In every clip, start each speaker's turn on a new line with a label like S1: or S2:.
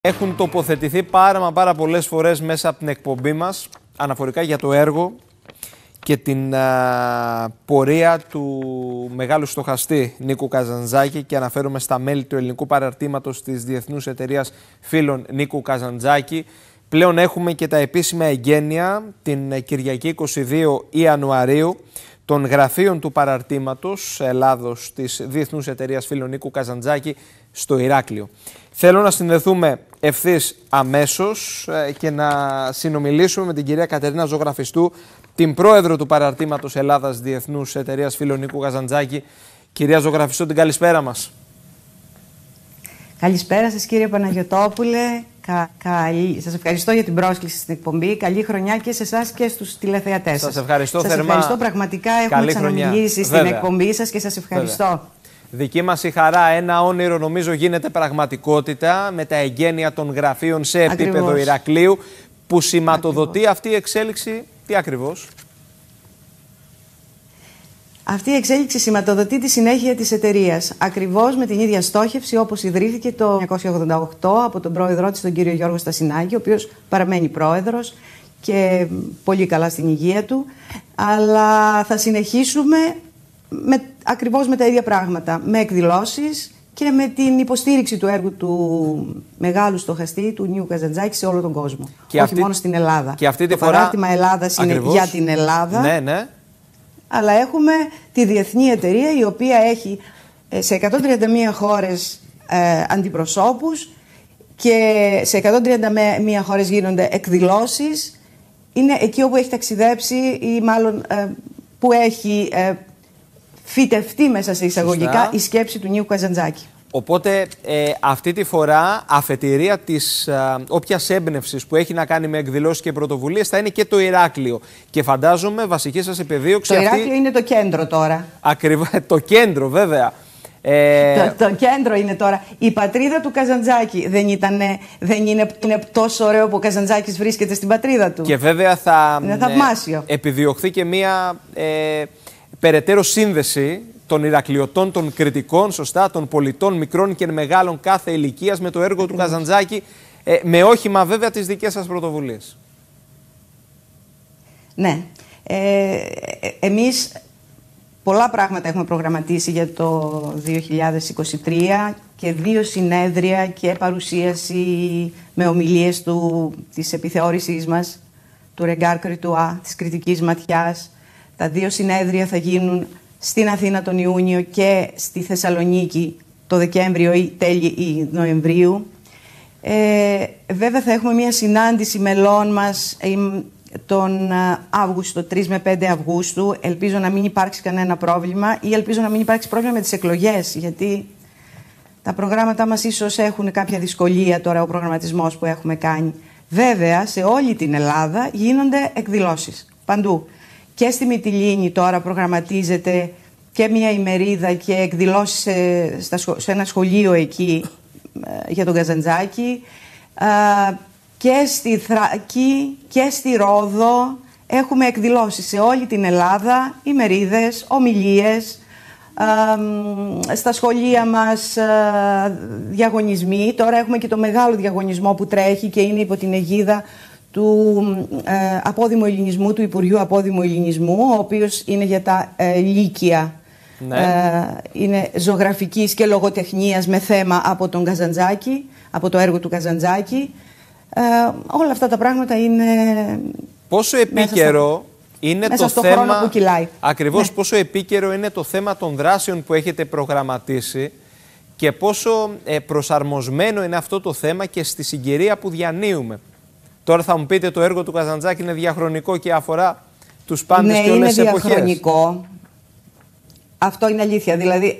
S1: Έχουν τοποθετηθεί πάρα πολλές φορές μέσα από την εκπομπή μας αναφορικά για το έργο και την πορεία του μεγάλου στοχαστή Νίκου Καζαντζάκη, και αναφέρομαι στα μέλη του ελληνικού παραρτήματος της Διεθνούς Εταιρείας Φίλων Νίκου Καζαντζάκη. Πλέον έχουμε και τα επίσημα εγγένεια την Κυριακή 22 Ιανουαρίου των γραφείων του παραρτήματος Ελλάδος της Διεθνούς Εταιρείας Φίλων Νίκου Καζαντζάκη στο Ηράκλειο. Θέλω να συνδεθούμε ευθύς αμέσως και να συνομιλήσουμε με την κυρία Κατερίνα Ζωγραφιστού, την πρόεδρο του παραρτήματος Ελλάδας Διεθνούς Εταιρείας Φίλων Νίκου Καζαντζάκη. Κυρία Ζωγραφιστού, την καλησπέρα μας.
S2: Καλησπέρα σας, κύριε Παναγιωτόπουλε. Σας ευχαριστώ για την πρόσκληση στην εκπομπή. Καλή χρονιά και σε εσάς και στους τηλεθεατές σας.
S1: Σας ευχαριστώ θερμά.
S2: Σας ευχαριστώ πραγματικά. Έχουμε ξαναμιλήσει στην εκπομπή σας και σας ευχαριστώ.
S1: Βέβαια. Δική μας η χαρά, ένα όνειρο νομίζω γίνεται πραγματικότητα με τα εγγένεια των γραφείων σε επίπεδο Ηρακλείου, που σηματοδοτεί αυτή η εξέλιξη. Τι ακριβώς?
S2: Αυτή η εξέλιξη σηματοδοτεί τη συνέχεια της εταιρείας, ακριβώς με την ίδια στόχευση όπως ιδρύθηκε το 1988 από τον πρόεδρό της, τον κύριο Γιώργο Στασινάκη, ο οποίος παραμένει πρόεδρος και πολύ καλά στην υγεία του, αλλά θα συνεχίσουμε ακριβώς με τα ίδια πράγματα, με εκδηλώσεις και με την υποστήριξη του έργου του μεγάλου στοχαστή, του Νίκου Καζαντζάκη, σε όλο τον κόσμο. Και όχι μόνο στην Ελλάδα.
S1: Και αυτή τη
S2: το παράρτημα Ελλάδας είναι για την Ελλάδα.
S1: Ναι, ναι.
S2: Αλλά έχουμε τη διεθνή εταιρεία, η οποία έχει σε 131 χώρες αντιπροσώπους και σε 131 χώρες γίνονται εκδηλώσεις. Είναι εκεί όπου έχει ταξιδέψει ή μάλλον που έχει φυτευτεί μέσα σε εισαγωγικά η σκέψη του Νίκου Καζαντζάκη.
S1: Οπότε αυτή τη φορά αφετηρία της όποιας έμπνευσης που έχει να κάνει με εκδηλώσεις και πρωτοβουλίες θα είναι και το Ηράκλειο. Και φαντάζομαι βασική σας επιδίωξη.
S2: Το Ηράκλειο είναι το κέντρο τώρα.
S1: Ακριβώς, το κέντρο βέβαια.
S2: Το κέντρο είναι τώρα. Η πατρίδα του Καζαντζάκη δεν είναι τόσο ωραίο που ο Καζαντζάκης βρίσκεται στην πατρίδα του.
S1: Και βέβαια θα
S2: επιδιωχθεί
S1: και μία περαιτέρω σύνδεση των Ηρακλειωτών, των κριτικών, σωστά, των πολιτών μικρών και μεγάλων κάθε ηλικίας με το έργο του Καζαντζάκη, με όχημα βέβαια τις δικές σας πρωτοβουλίες.
S2: Ναι. Εμείς πολλά πράγματα έχουμε προγραμματίσει για το 2023 και 2 συνέδρια και παρουσίαση με ομιλίες της επιθεώρησής μας, του Ρεγκάρ Κριτουά, της κριτικής ματιάς. Τα 2 συνέδρια θα γίνουν στην Αθήνα τον Ιούνιο και στη Θεσσαλονίκη το Δεκέμβριο ή τέλη Νοεμβρίου. Βέβαια θα έχουμε μια συνάντηση μελών μας τον Αύγουστο, 3 με 5 Αυγούστου. Ελπίζω να μην υπάρξει κανένα πρόβλημα ή ελπίζω να μην υπάρξει πρόβλημα με τις εκλογές, γιατί τα προγράμματά μας ίσως έχουν κάποια δυσκολία τώρα, ο προγραμματισμός που έχουμε κάνει. Βέβαια, σε όλη την Ελλάδα γίνονται εκδηλώσεις, παντού. Και στη Μυτιλήνη τώρα προγραμματίζεται και μια ημερίδα και εκδηλώσεις σε ένα σχολείο εκεί για τον Καζαντζάκη. Και στη Θράκη και στη Ρόδο έχουμε εκδηλώσεις σε όλη την Ελλάδα, ημερίδες, ομιλίες, στα σχολεία μας διαγωνισμοί. Τώρα έχουμε και το μεγάλο διαγωνισμό που τρέχει και είναι υπό την αιγίδα του Απόδημου Ελληνισμού, του Υπουργείου Απόδημου Ελληνισμού, ο οποίος είναι για τα λύκεια. Ναι. Είναι ζωγραφικής και λογοτεχνίας με θέμα από τον Καζαντζάκη, από το έργο του Καζαντζάκη. Όλα αυτά τα πράγματα είναι
S1: πόσο επίκαιρο είναι
S2: μέσα
S1: το
S2: στο
S1: θέμα,
S2: χρόνο που κυλάει.
S1: Ακριβώς,
S2: ναι.
S1: Πόσο επίκαιρο είναι το θέμα των δράσεων που έχετε προγραμματίσει και πόσο προσαρμοσμένο είναι αυτό το θέμα και στη συγκυρία που διανύουμε. Τώρα θα μου πείτε, το έργο του Καζαντζάκη είναι διαχρονικό και αφορά τους πάντες και όλες τις εποχές.
S2: Ναι, είναι διαχρονικό. Αυτό είναι αλήθεια. Δηλαδή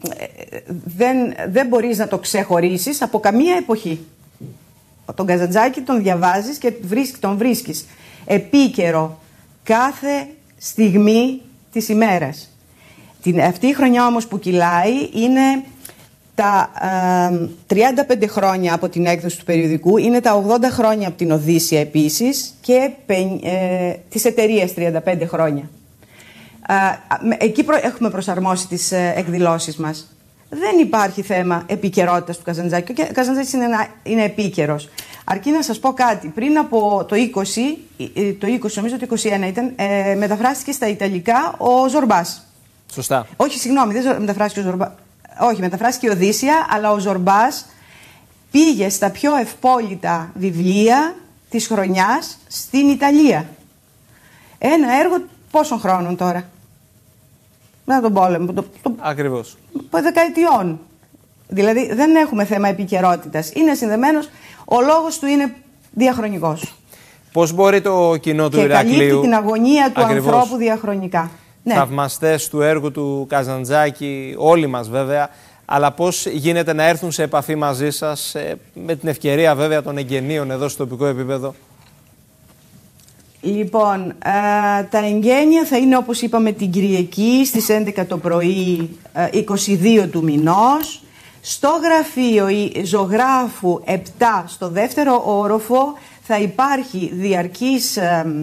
S2: δεν μπορείς να το ξεχωρίσεις από καμία εποχή. Τον Καζαντζάκη τον διαβάζεις και τον βρίσκεις επίκαιρο κάθε στιγμή της ημέρας. Αυτή η χρονιά όμως που κυλάει είναι τα 35 χρόνια από την έκδοση του περιοδικού, είναι τα 80 χρόνια από την Οδύσσεια επίσης και της εταιρείας 35 χρόνια. Εκεί έχουμε προσαρμόσει τις εκδηλώσεις μας. δεν υπάρχει θέμα επικαιρότητας του Καζαντζάκη. Ο Καζαντζάκης είναι επίκαιρος. Αρκεί να σας πω κάτι. Πριν από το 20, νομίζω το 21 ήταν, μεταφράστηκε στα Ιταλικά ο Ζορμπάς.
S1: Σωστά.
S2: Όχι, συγγνώμη, δεν μεταφράστηκε ο Ζορμπάς. Όχι, μεταφράστηκε η Οδύσσεια, αλλά ο Ζορμπάς πήγε στα πιο ευπόλυτα βιβλία της χρονιάς στην Ιταλία. Ένα έργο πόσων χρόνων τώρα? Μετά τον πόλεμο.
S1: Ακριβώς.
S2: Δεκαετιών. Δηλαδή δεν έχουμε θέμα επικαιρότητας. Είναι συνδεμένος, ο λόγος του είναι διαχρονικός.
S1: Πώς μπορεί το κοινό του
S2: και
S1: Ηρακλείου...
S2: Και καλύπτει την αγωνία του
S1: Ακριβώς.
S2: ανθρώπου διαχρονικά. Ναι.
S1: Θαυμαστές του έργου του Καζαντζάκη, όλοι μας βέβαια, αλλά πώς γίνεται να έρθουν σε επαφή μαζί σας, με την ευκαιρία βέβαια των εγγενείων εδώ στο τοπικό επίπεδο?
S2: Λοιπόν, τα εγγένεια θα είναι, όπως είπαμε, την Κυριακή στις 11 το πρωί, 22 του μηνός, στο γραφείο ζωγράφου 7 στο δεύτερο όροφο. Θα υπάρχει διαρκής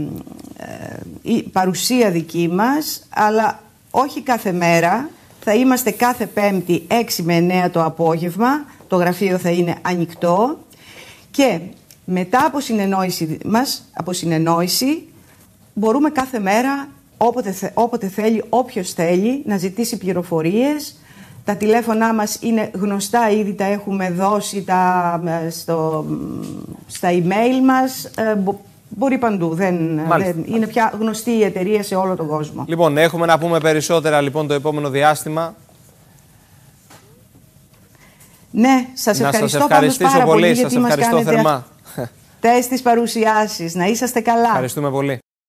S2: παρουσία δική μας, αλλά όχι κάθε μέρα. Θα είμαστε κάθε Πέμπτη 6 με 9 το απόγευμα. Το γραφείο θα είναι ανοιχτό και μετά από συνεννόηση μπορούμε κάθε μέρα, όποτε θέλει, όποιος θέλει, να ζητήσει πληροφορίες. Τα τηλέφωνά μας είναι γνωστά, ήδη τα έχουμε δώσει στα email μας. Μπορεί παντού. Είναι πια γνωστή η εταιρεία σε όλο τον κόσμο.
S1: Λοιπόν, έχουμε να πούμε περισσότερα λοιπόν το επόμενο διάστημα.
S2: Ναι, σας ευχαριστώ πάρα πολύ, γιατί μας κάνετε αυτές τις παρουσιάσεις. Να είσαστε καλά.
S1: Ευχαριστούμε πολύ.